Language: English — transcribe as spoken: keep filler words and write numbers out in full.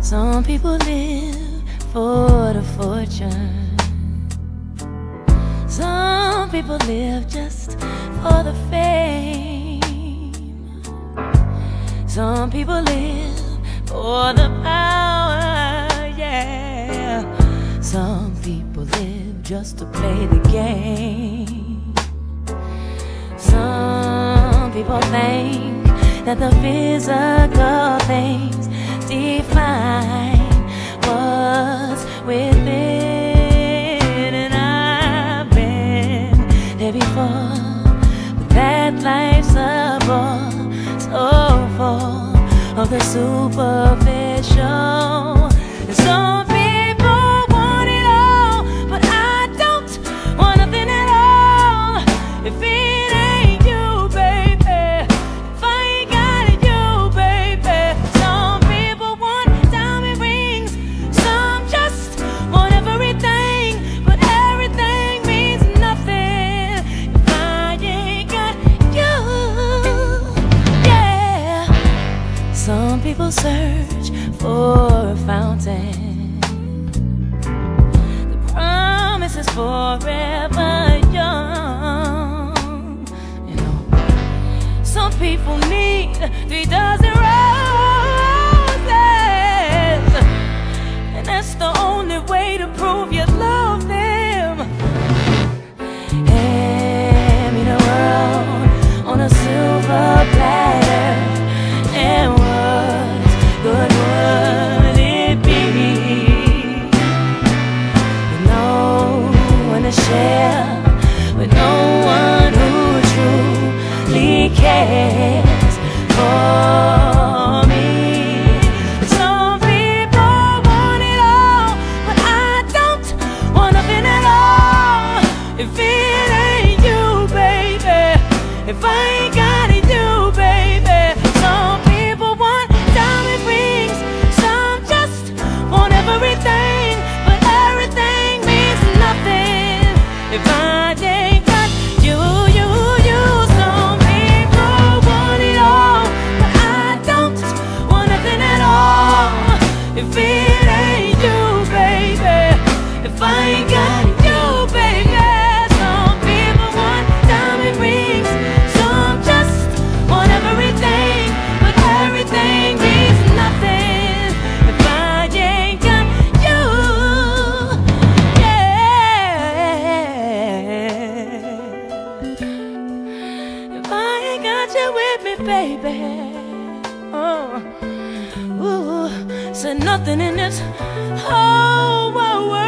Some people live for the fortune. Some people live just for the fame. Some people live for the power, yeah. Some people live just to play the game. Some people think that the physical things define what's within. And I've been there before, but that life's a bore so full of the superficial. And some people want it all, but I don't want nothing at all. If it ain't you, baby, if I ain't got it, you, baby. Some people want diamond rings, some just want everything, but everything means nothing if I ain't got you. Yeah. Some people search for a fountain. The promise is forever young. You know, some people need three dozen roses, and that's the only way to prove you love them. Hand me the world on a silver platter, and what good would it be? With no one to share, with no one who truly cares for me. Some people want it all, but I don't want nothing at all. If it ain't you, baby, if I ain't got it, you, baby. Some people want diamond rings, some just want everything, but everything means nothing if I ain't got you, you, you. Some people want it all, but I don't want nothing at all. If it ain't you, baby, if I ain't got you, baby. Some people want diamond rings, some just want everything, but everything means nothing if I ain't got you. Yeah. If I ain't got you with me, baby. Oh, ooh, said nothing in this whole world